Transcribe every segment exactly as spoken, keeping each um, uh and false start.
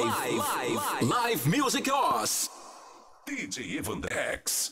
live, live, live music Oz. D J Evan the X.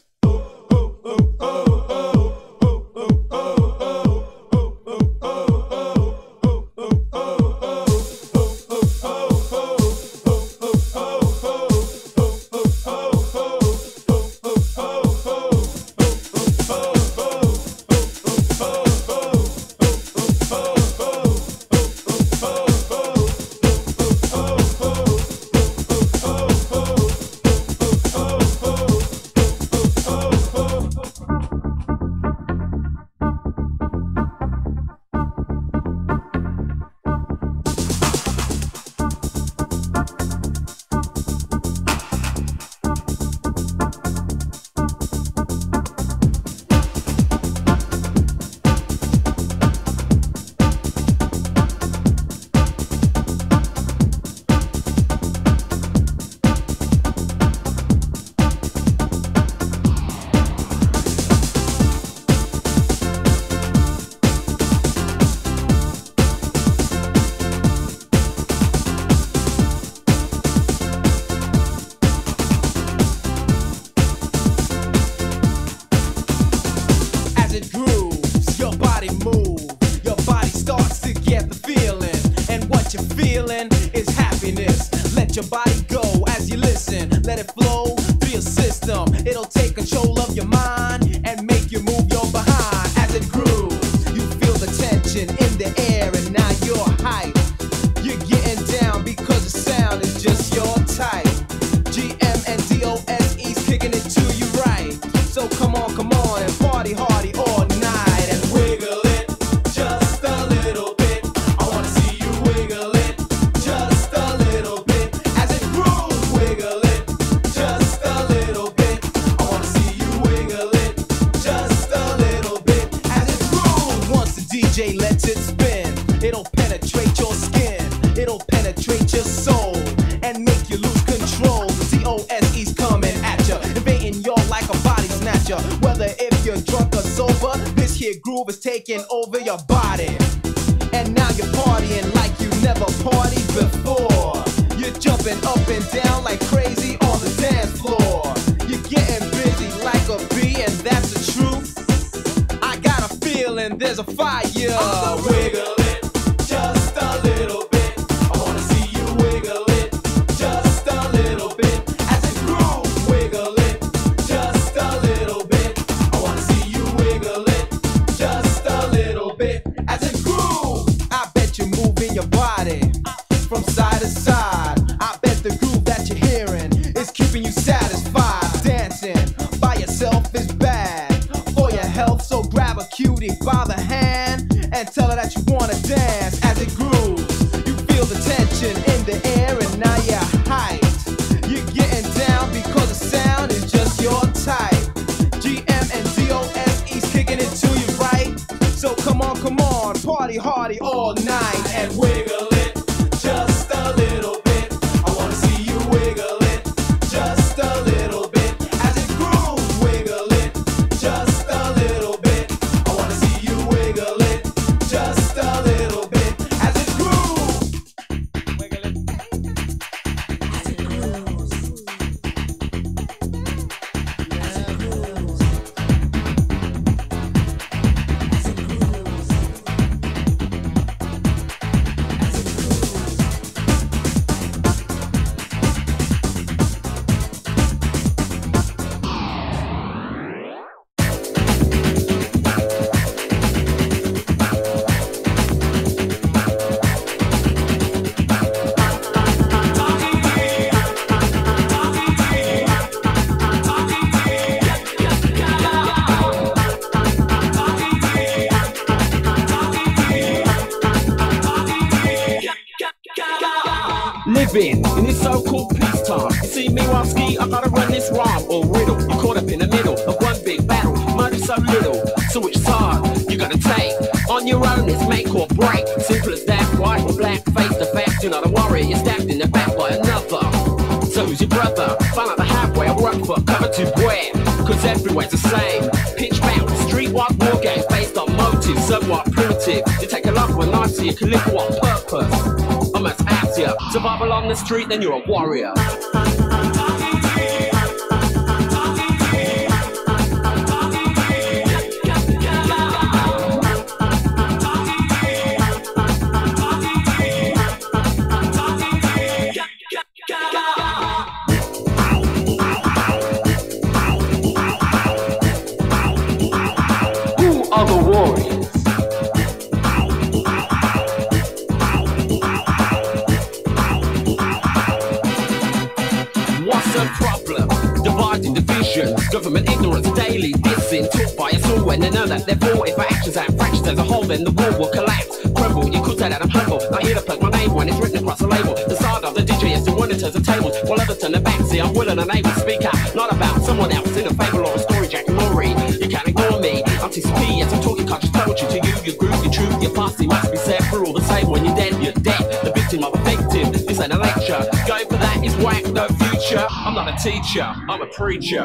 In this so-called peacetime, you see me while ski, I gotta run this rhyme or riddle. You caught up in the middle of one big battle, money so little, so which side you gotta take? On your own, it's make or break. Simple as that, white or black, face to face. Do not worry, you're stabbed in the back by another. So who's your brother? Find out the halfway, I work for cover to where? Cause everywhere's the same. Pitch bound, streetwise war games based on motives, somewhat primitive. You take a love one night so you can live what purpose? I'm as asked you Survival on the street, then you're a warrior. Government ignorance daily dissing, taught by us all when they know that they're bought. If our actions and fractions as a whole, then the world will collapse, crumble. You could say that I'm humble, not here to plug my name when it's written across a label. The side of the D J is the one that turns the tables, while others turn their back. See, I'm willing and able to speak out, not about someone else in a fable or a story, Jack and Laurie. You can't ignore me, I'm T C P, yes I'm talking conscious poetry to you. Your groove, your truth, your posse must be set for all the same. When you're dead, you're dead, the victim of a victim. This ain't a lecture, going for that is whack, no future. I'm not a teacher, I'm a preacher.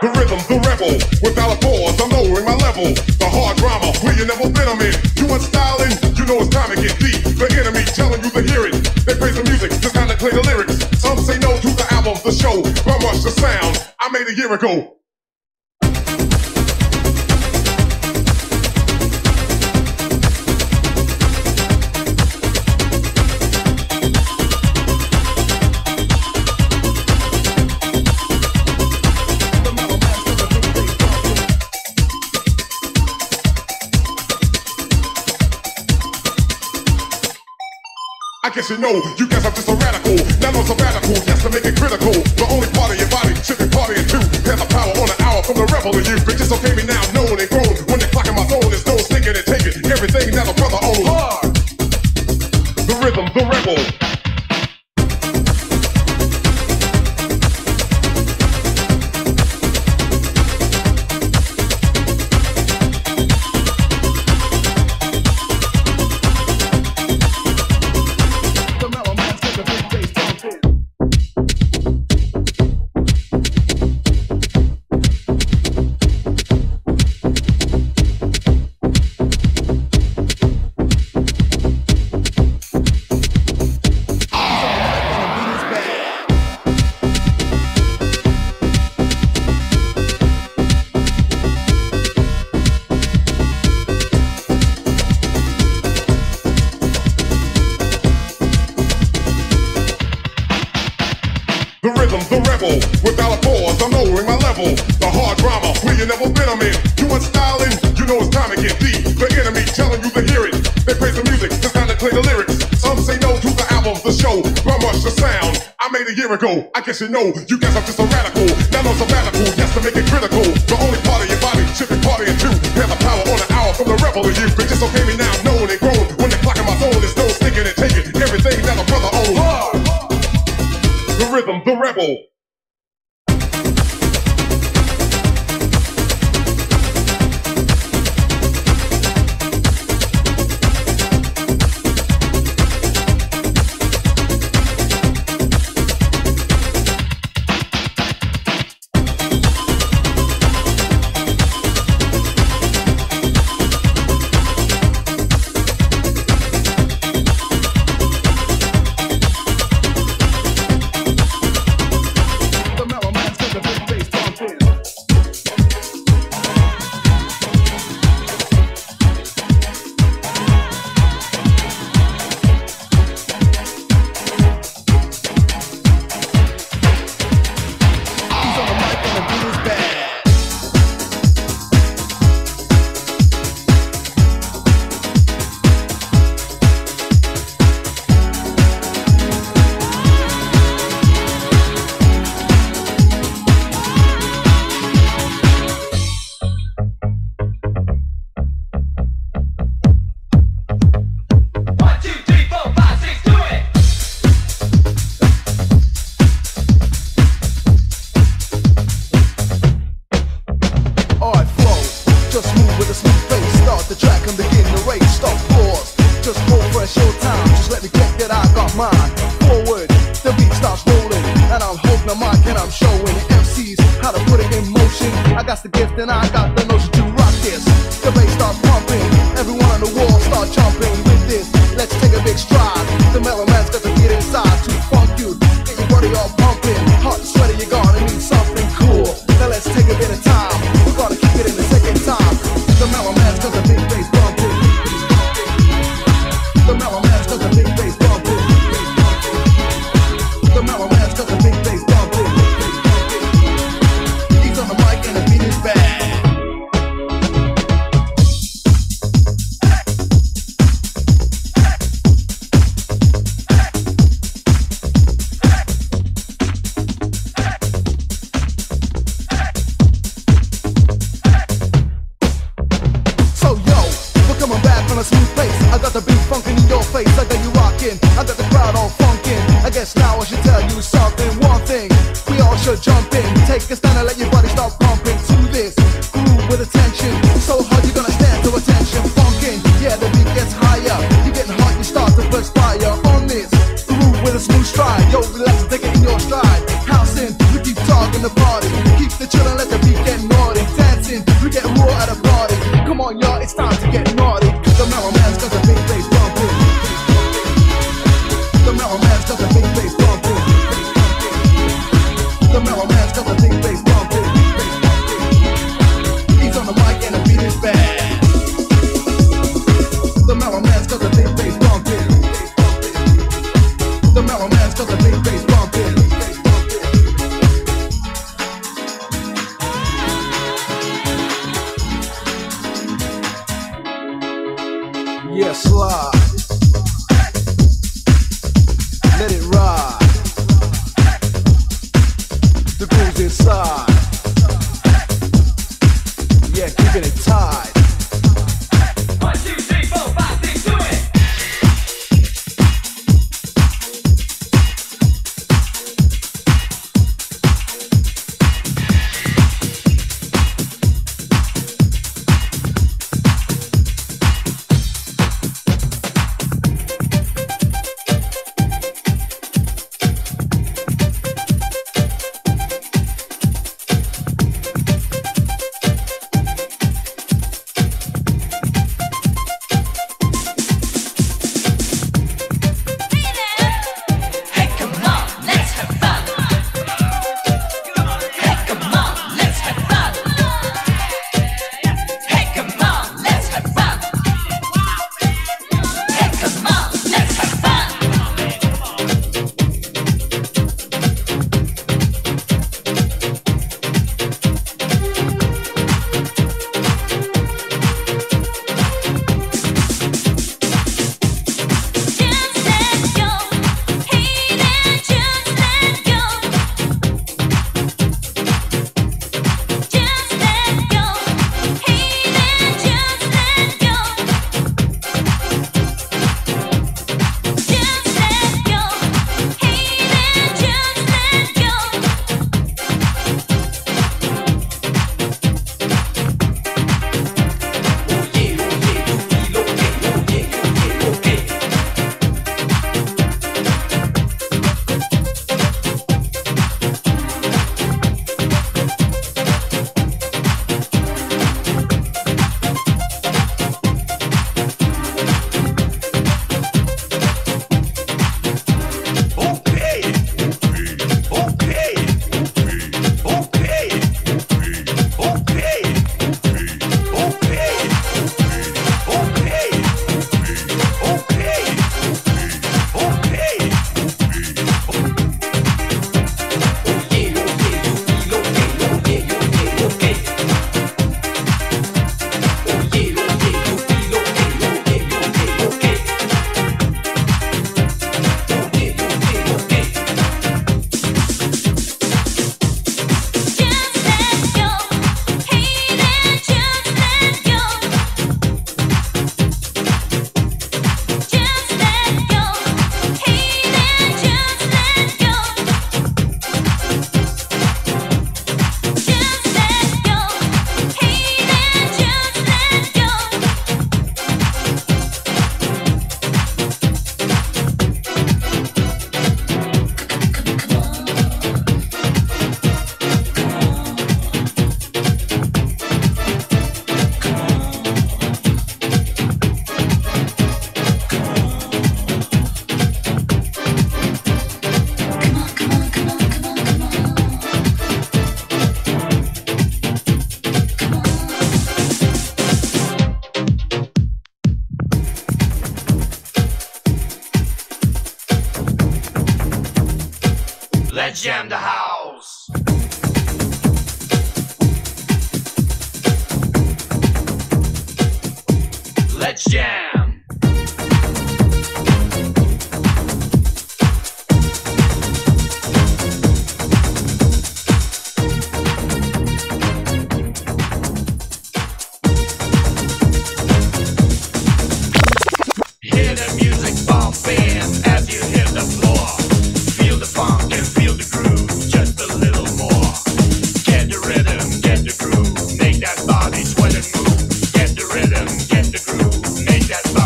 The rhythm, the rebel, without a pause, I'm lowering my level. The hard drama, where you never been, I'm in. You want styling? You know it's time to get deep. The enemy telling you to hear it. They praise the music, just time to play the lyrics. Some say no to the album, the show, but much the sound I made a year ago. I guess you know, you guess I'm just a radical. Now no sabbatical, yes to make it critical. The only part of your body should be partying too. Have the power on an hour from the rebel in you. Bitches okay me now, known and grown. When they clocking my zone, there's no sneaking and taking everything that a brother owns. Hard. The rhythm, the rebel. The rhythm, the rebel, without a pause, I'm lowering my level. The hard drama, where you never been, I'm in. You want styling? You know it's time to get deep. The enemy telling you to hear it. They praise the music, just time to play the lyrics. Some say no to the album, the show, but much the sound I made a year ago. I guess you know, you guess I'm just a radical. Now no sabbatical, yes to make it critical. The only part of your body should be partying too. Have the power on an hour from the rebel in you. Bitches okay me now, known and grown. When they clocking my zone, there's no sneaking and taking everything that a brother owns. Hard. The rhythm, the rebel. Yo, relax and take it in your stride. House in, we keep talking the party. Keep the chill and let the beat the big bass bumping. He's on the mic and the beat is bad. The mellow man's got the big bass bumping. The mellow man's got the big bass bumping. Yeah, slide. Let it ride. The groove's inside. Yeah, keeping it tight. One, two, three, four, five, six, do it. Let's jam the house. Let's jam. Hear the music bumping as you hit the floor. Feel the funk and feel the groove just a little more. Get the rhythm, get the groove, make that body sweat and move. Get the rhythm, get the groove, make that body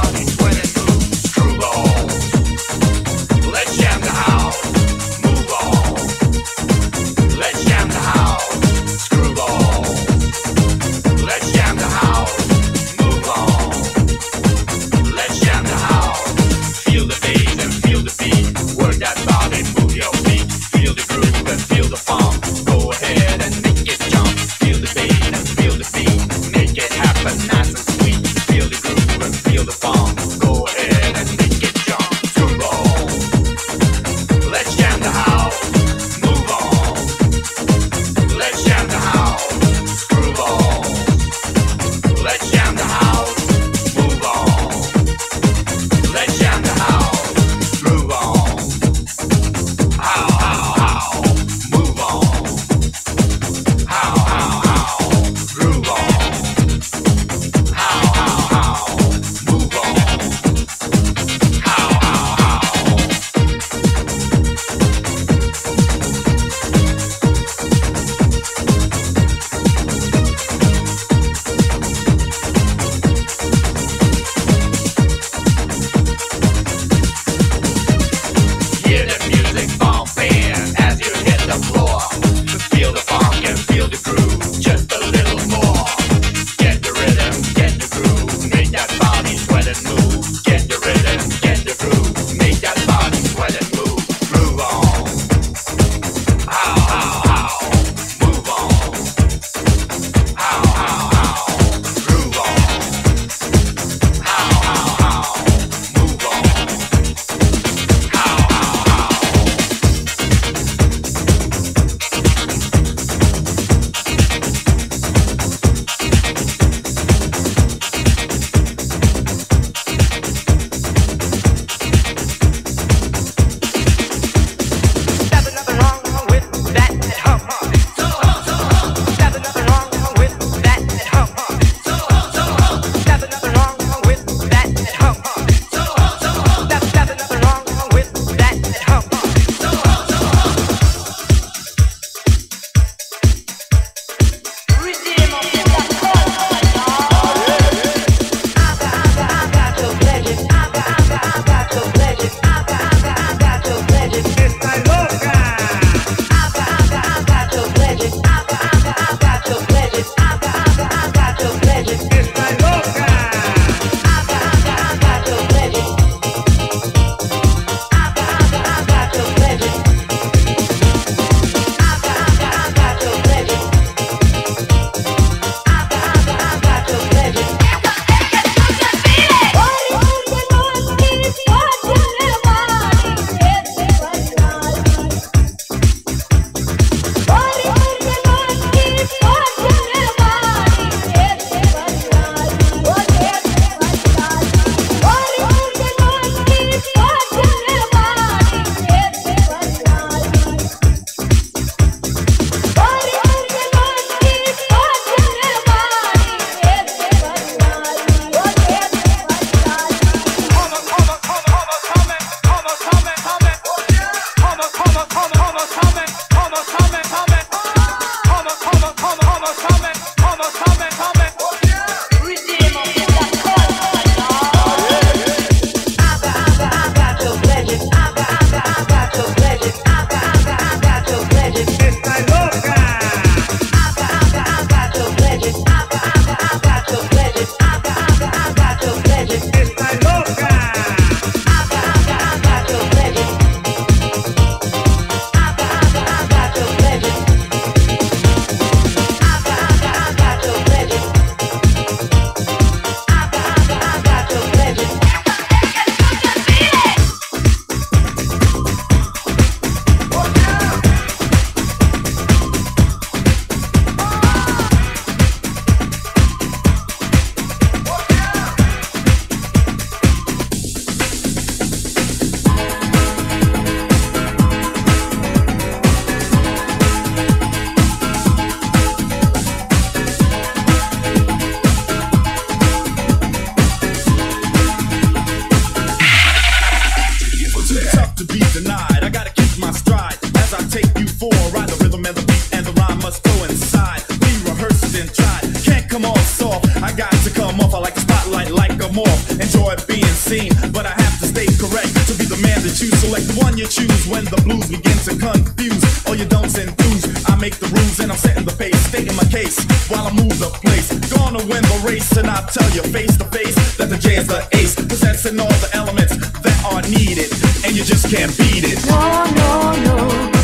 scene, but I have to stay correct to be the man that you select, the one you choose when the blues begin to confuse all your don'ts and do's. I make the rules and I'm setting the pace, stating my case while I move the place. Gonna win the race, and I'll tell you face to face that the J is the ace, possessing all the elements that are needed, and you just can't beat it. No, no, no.